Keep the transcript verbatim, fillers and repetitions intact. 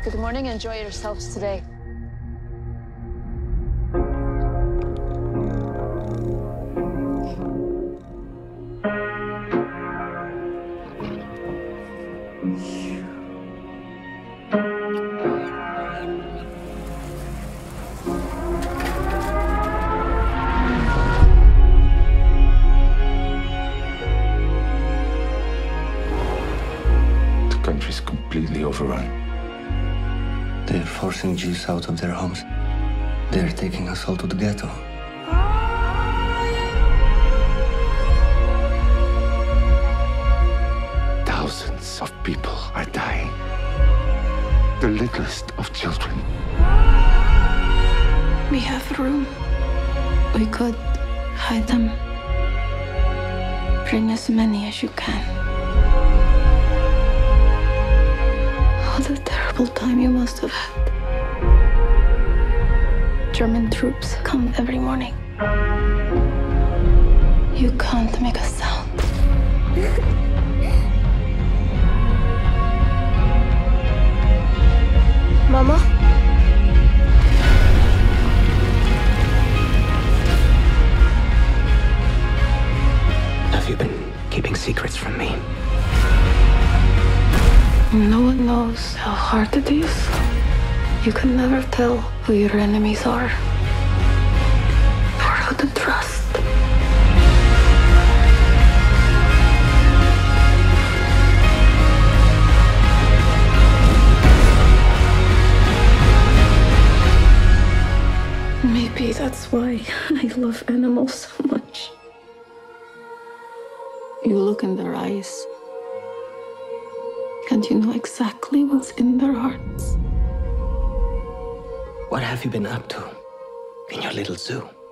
Good morning. Enjoy yourselves today. The country's completely overrun. They're forcing Jews out of their homes. They're taking us all to the ghetto. Thousands of people are dying. The littlest of children. We have room. We could hide them. Bring as many as you can. What a terrible time you must have had. German troops come every morning. You can't make a sound. Mama? Have you been keeping secrets from me? No one knows how hard it is. You can never tell who your enemies are or who to trust. Maybe that's why I love animals so much. You look in their eyes, and you know exactly what's in their hearts. What have you been up to in your little zoo?